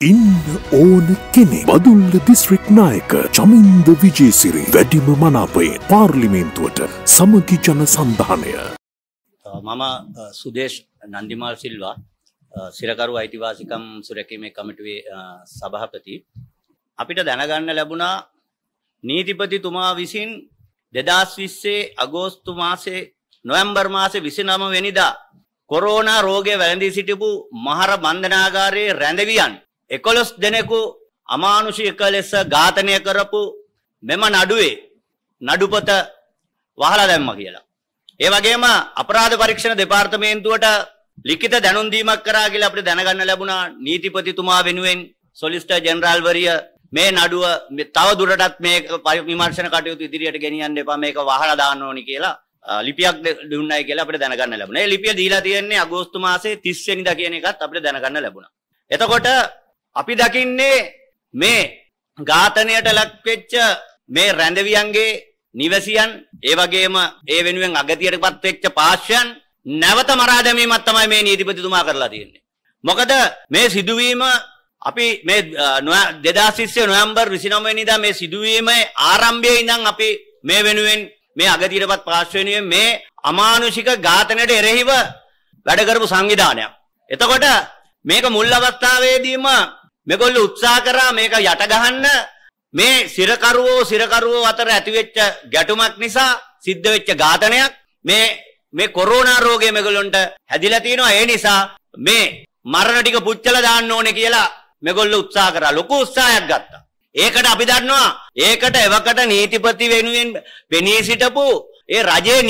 ඉන්න ඕන කෙනෙක් බදුල්ල දිස්ත්‍රික් නායක චමින්ද විජේසිරි වැඩිම මනාපයෙන් පාර්ලිමේන්තුවට සමගි ජන සන්ධානය. මම සුදේශ් නන්දිමාල් සිල්වා සිරකරු අයිතිවාසිකම් සුරැකීමේ කමිටුවේ සභාපති. අපිට දැනගන්න ලැබුණා නීතිපතිතුමා විසින් 2020 අගෝස්තු මාසේ නොවැම්බර් මාසේ 29 වෙනිදා කොරෝනා රෝගය වැළඳී සිටිපු මහර බන්ධනාගාරයේ රැඳවියන් 11 දෙනෙකු අමානුෂික ලෙස ඝාතනය කරපු මෙම නඩුවේ නඩුපත වහලා දැම්මා කියලා. ඒ වගේම අපරාධ පරීක්ෂණ දෙපාර්තමේන්තුවට ලිඛිත දැනුම් දීමක් කරා කියලා අපිට දැනගන්න ලැබුණා නීතිපතිතුමා වෙනුවෙන් සොලිසිටර් ජෙනරාල් වරිය මේ නඩුව තව දුරටත් මේක විමර්ශන කටයුතු ඉදිරියට ගෙනියන්න එපා මේක වහලා දාන්න ඕනි කියලා ලිපියක් දුන්නයි කියලා අපිට දැනගන්න ලැබුණා. ඒ ලිපිය දීලා තියෙන්නේ අගෝස්තු මාසේ 30 වෙනිදා කියන එකත් අපිට දැනගන්න ලැබුණා. එතකොට අපි දකින්නේ මේ ඝාතනයට ලක් වෙච්ච මේ රැඳවියන්ගේ නිවසියන් ඒ වගේම ඒ වෙනුවෙන් අගතියටපත් වෙච්ච පාර්ශ්වයන් නැවත මරා දැමීමක් තමයි මේ නීතිපතිතුමා කරලා තියෙන්නේ. මොකද මේ සිදුවීම අපි මේ 2020 නොවැම්බර් 29 වෙනිදා මේ සිදුවීමේ ආරම්භයේ ඉඳන් අපි මේ වෙනුවෙන් මේ අගතියටපත් පාර්ශ්වයෙන් මේ අමානුෂික ඝාතනයට එරෙහිව වැඩ කරපු සංවිධානයක්. එතකොට මේක මුල් අවස්ථාවේදීම මේගොල්ලෝ උත්සාහ කරා මේක යට ගහන්න මේ සිරකරුවෝ අතර ඇතිවෙච්ච ගැටුමක් නිසා සිද්ධ වෙච්ච ඝාතනයක් මේ කොරෝනා රෝගය මේගොල්ලන්ට හැදිලා තිනවා. ඒ නිසා මේ මරණ ටික පුච්චලා දාන්න ඕනේ කියලා මේගොල්ලෝ උත්සාහ කරා. ලොකු උත්සාහයක් ගත්තා. ඒකට අපි දන්නවා ඒකට එවකට නීතිපති වෙනුවෙන් පෙනී සිටපු ඒ රජයේ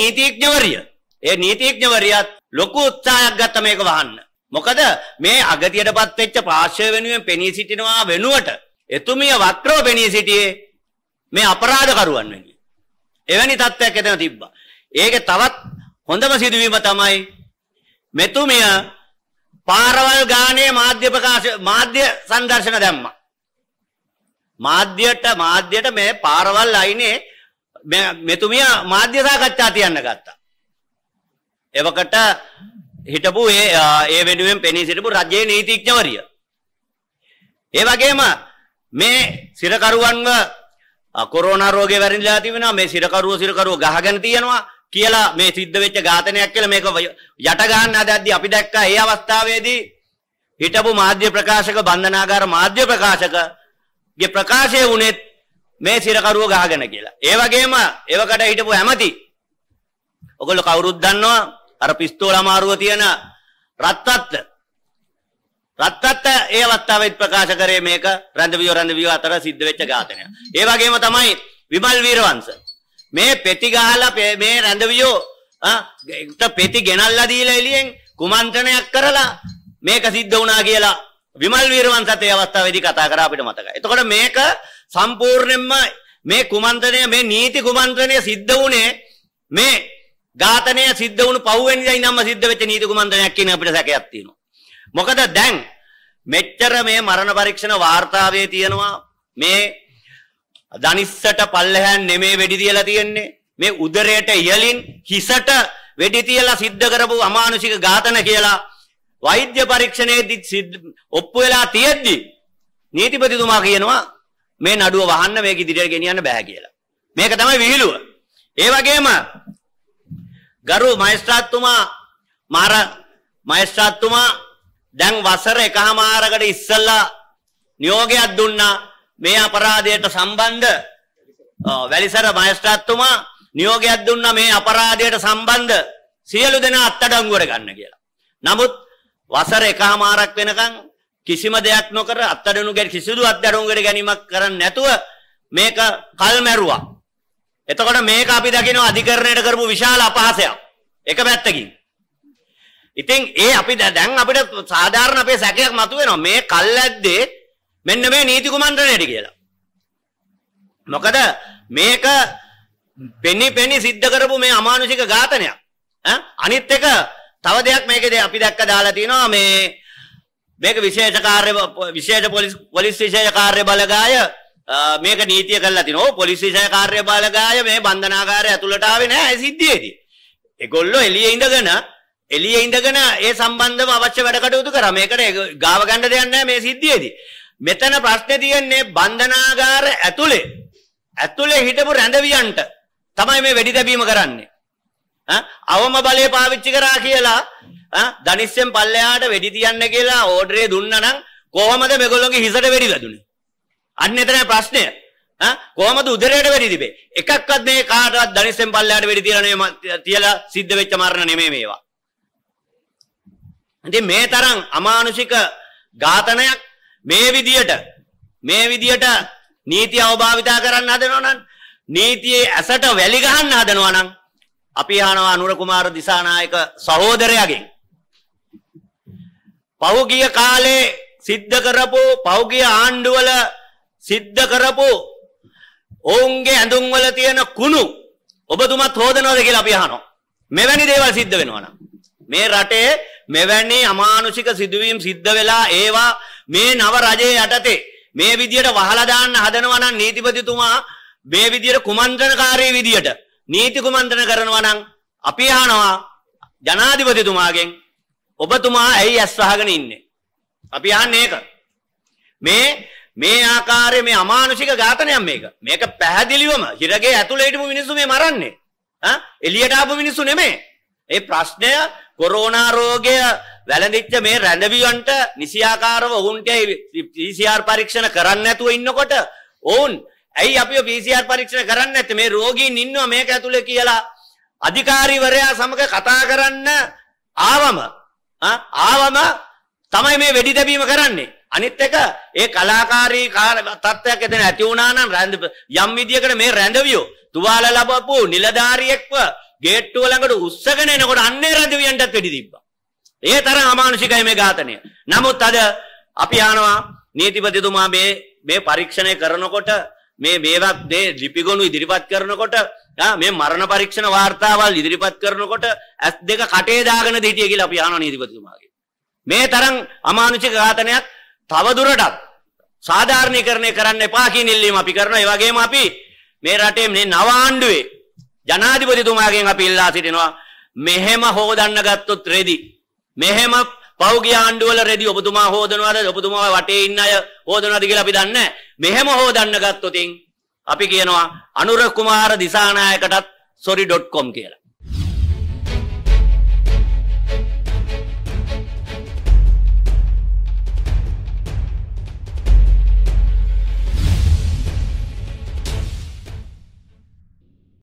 නීතිඥවරියත් ලොකු උත්සාහයක් ගත්තා මේක වහන්න. මොකද මේ අගතියටපත් වෙච්ච පාර්ශ්වය වෙනුවෙන් පෙනී සිටිනවා වෙනුවට එතුමිය වක්‍රව පෙනී සිටියේ මේ අපරාධකරුවන් වෙනුවෙන්. එවැනි තත්ත්වයක් එතන තිබ්බා. ඒකේ තවත් හොඳම සිදුවීම තමයි මෙතුමිය පාරවල් ගානේ මාධ්‍ය සංදර්ශන දැම්මා. මාධ්‍යයට මේ පාරවල් අයිනේ මෙතුමිය මාධ්‍ය සාකච්ඡා තියන්න ගත්තා. එවකට හිටපු ඒ වෙනුවෙන් පෙනී සිටපු රජයේ නීතිඥවරිය. ඒ වගේම මේ සිරකරුවන්ව කොරෝනා රෝගය වැරදිලා තිබෙනවා මේ සිරකරුව ගහගෙන තියනවා කියලා මේ සිද්ධ වෙච්ච ඝාතනයක් කියලා මේක යට ගන්න හදද්දී අපි දැක්කා ඒ අවස්ථාවේදී හිටපු මාධ්‍ය ප්‍රකාශක බන්ධනාගාර මාධ්‍ය ප්‍රකාශකගේ ප්‍රකාශය වුණෙත් මේ සිරකරුව ගහගෙන කියලා. ඒ වගේම එවකට හිටපු ඇමති ඔයගොල්ලෝ කවුරුත් දන්නවා අර පිස්තෝල අමාරුව තියෙන රත්තත්ත ඒ අවස්ථාවේදී ප්‍රකාශ කරේ මේක රැඳවියෝ අතර සිද්ධ වෙච්ච ඝාතනය. ඒ වගේම තමයි විමල් වීරවංශ මේ පෙති ගහලා මේ රැඳවියෝ පෙති ගෙනල්ලා දීලා එළියෙන් කුමන්ත්‍රණයක් කරලා මේක සිද්ධ වුණා කියලා විමල් වීරවංශත් ඒ අවස්ථාවේදී කතා කරා අපිට මතකයි. එතකොට මේක සම්පූර්ණයෙන්ම මේ කුමන්ත්‍රණය මේ නීති කුමන්ත්‍රණය සිද්ධ වුණේ මේ ඝාතනය සිද්ධ වුණු පහුවෙනිදා ඉඳන්ම සිද්ධ වෙච්ච නීති කුමන්ත්‍රණයක් කියන අපිට සැකයක් තියෙනවා. මොකද දැන් මෙච්චර මේ මරණ පරීක්ෂණ වාර්තාවේ තියෙනවා මේ දනිස්සට පල්ලෙහාන් නෙමේ වෙඩි තියලා තියෙන්නේ මේ උදරයට ඉහලින් හිසට වෙඩි තියලා සිද්ධ කරපු අමානුෂික ඝාතන කියලා වෛද්‍ය පරීක්ෂණයේදී ඔප්පු වෙලා තියෙද්දි නීතිපතිතුමා කියනවා මේ නඩුව වහන්න මේක ඉදිරියට ගෙනියන්න බෑ කියලා. මේක තමයි විහිළුව. ඒ වගේම ගරු මහේස්ත්‍රාත්තුමා දැන් වසර එකහමාරකට ඉස්සෙල්ලා නියෝගයක් දුන්නා මේ අපරාධයට සම්බන්ධ වැලිසර මහේස්ත්‍රාත්තුමා නියෝගයක් දුන්නා මේ අපරාධයට සම්බන්ධ සියලු දෙනා අත්අඩංගුවට ගන්න කියලා. නමුත් වසර එකහමාරක් වෙනකන් කිසිම දෙයක් නොකර කිසිදු අත්අඩංගුවට ගැනීමක් කරන්නේ නැතුව මේක කල් මැරුවා. එතකොට මේක අපි දකිනවා අධිකරණයට කරපු විශාල අපහාසයක් එක පැත්තකින්. ඉතින් ඒ අපි දැන් අපිට සාධාරණ අපේ සැකයක් මතුවෙනවා මේ කල්ැද්දේ මෙන්න මේ නීති කුමන්ත්‍රණයට කියලා. මොකද මේක පෙනි සිද්ධ කරපු මේ අමානුෂික ඝාතනයක්. අනිත් එක තව දෙයක් මේකේ අපි දැක්ක දාලා තිනවා මේක විශේෂ පොලිස් විශේෂ කාර්ය බලගාය මේක නීතිය කරලා තිනවා. පොලිස් විශේෂ කාර්ය බලගාය මේ බන්ධනාගාරය ඇතුළට ආවේ නැහැ සිද්ධියේදී. ඒගොල්ලෝ එළියේ ඉඳගෙන ඒ සම්බන්ධව අවශ්‍ය වැඩ කටයුතු කරා. මේකට ගාව ගන්න දෙයක් නැහැ මේ සිද්ධියේදී. මෙතන ප්‍රශ්නේ තියෙන්නේ බන්ධනාගාර ඇතුලේ හිටපු රැඳවියන්ට තමයි මේ වෙඩි තැබීම කරන්නේ. අවම බලය පාවිච්චි කරා කියලා දනිස්සෙන් පල්ලෙහාට වෙඩි තියන්න කියලා ඕඩරේ දුන්නා නම් කොහොමද මේගොල්ලෝගේ හිසට වෙඩි වැදුනේ? අන්න එතනයි ප්‍රශ්නය. කොහොමද උදරයට වෙඩි තිබේ? එකක්වත් මේ කාටවත් දනිස්සෙන් පල්ලෙහාට වෙඩි තියලා සිද්ධ වෙච්ච මරණ නෙමෙයි මේවා. ඉතින් මේ තරම් අමානුෂික ඝාතනයක් මේ විදියට නීතිය අවභාවිතා කරන්න හදනවා නම් නීතියේ ඇසට වැලි ගහන්න හදනවා නම් අපි අහනවා අනුර කුමාර දිසානායක සහෝදරයාගෙන් පෞගිය කාලේ සිද්ධ කරපු පෞගිය ආණ්ඩුවල සිද්ධ කරපු ඔවුන්ගේ ඇඳුම් වල තියෙන කුණු ඔබතුමත් හොදනවද කියලා අපි අහනවා. මෙවැනි දේවල් සිද්ධ වෙනවා නම් මේ රටේ මෙවැනි අමානුෂික සිදුවීම් සිද්ධ වෙලා ඒවා මේ නව රජයේ යටතේ මේ විදියට වහලා දාන්න හදනවා නම් නීතිපතිතුමා මේ විදියට කුමන්ත්‍රණකාරී විදියට නීති කුමන්ත්‍රණ කරනවා නම් අපි අහනවා ජනාධිපතිතුමාගෙන් ඔබතුමා ඇයි ඇස් වහගෙන ඉන්නේ? අපි අහන්නේ ඒක. මේ ආකාරයේ මේ අමානුෂික ඝාතනයක් මේක පැහැදිලිවම හිරගේ ඇතුළේ හිටපු මිනිස්සු මේ මරන්නේ. එළියට ආපු මිනිස්සු නෙමෙයි. ඒ ප්‍රශ්නය කොරෝනා රෝගය වැළඳිච්ච මේ රැඳවියන්ට නිසියාකාරව ඔවුන්ට PCR පරීක්ෂණ කරන්න නැතුව ඉන්නකොට ඔවුන් ඇයි අපිව PCR පරීක්ෂණ කරන්නේ නැත්තේ? මේ රෝගීන් ඉන්නවා මේක ඇතුලේ කියලා අධිකාරීවරයා සමග කතා කරන්න ආවම තමයි මේ වෙඩි තැබීම කරන්නේ. අනිත් එක ඒ කලාකාරී තත්ත්වයක් එතන ඇති වුණා නම් යම් විදියකට මේ රැඳවියෝ තුවාල ලැබපු නිලධාරියෙක්ව ගේට්ටුව ළඟට උස්සගෙන එනකොට අන්නේ රැඳවියන්ටත් වෙඩි තිබ්බා. ඒ තරම් අමානුෂිකයි මේ ඝාතනය. නමුත් අද අපි අහනවා නීතිපතිතුමා මේ පරීක්ෂණය කරනකොට මේවා ලිපිගොනු ඉදිරිපත් කරනකොට මේ මරණ පරීක්ෂණ වාර්තාවල් ඉදිරිපත් කරනකොට ඇස් දෙක කටේ දාගෙන හිටියේ කියලා අපි අහනවා නීතිපතිතුමාගෙන්. මේ තරම් අමානුෂික ඝාතනයක් තවදුරටත් සාධාරණීකරණය කරන්න එපා කියන ඉල්ලීම අපි කරනවා. ඒ වගේම අපි මේ රටේ මේ නව ආණ්ඩුවේ ජනාධිපතිතුමාගෙන් අපි ඉල්ලා සිටිනවා මෙහෙම හොදන්න ගත්තොත් රෙදි මෙහෙම පෞගිය ආණ්ඩුවල රෙදි ඔබතුමා හොදනවද? ඔබතුමා වටේ ඉන්න අය හොදනවද කියලා අපි දන්නේ නැහැ. මෙහෙම හොදන්න ගත්තොත් අපි කියනවා අනුර කුමාර දිසානායකටත් sorry.com කියලා.